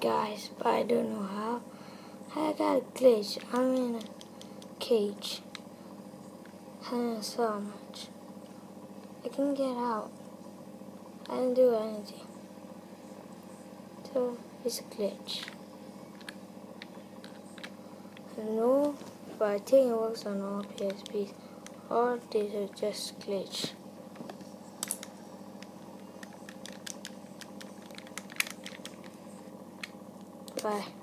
guys, but I don't know how. I got a glitch. I'm in a cage. So much. I can get out. I didn't do anything. So it's a glitch. I don't know, but I think it works on all PSPs. Or these are just glitch. Bye.